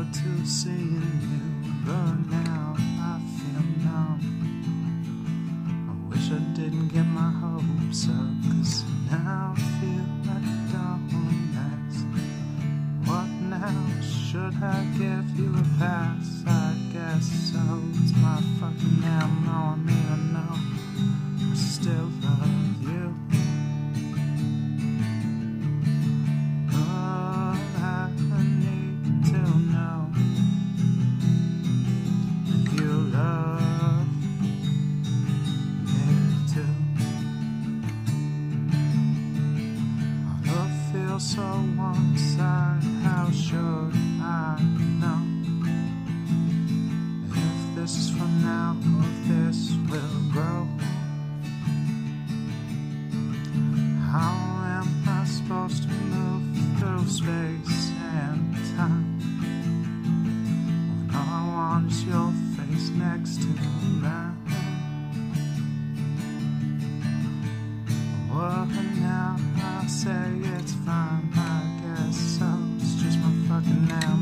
forward to seeing you, but now I feel numb. I wish I didn't get my hopes up, 'cause now I feel like a dumbass. What now? Should I give you a pass? I guess so. It's my fucking M.O. I mean, I know I still love you. So one-side, how should I know if this is from now or if this will grow? How am I supposed to move through space and time when all I want is your face next to mine? What now? I say it's fine, I guess so. It's just my fucking name.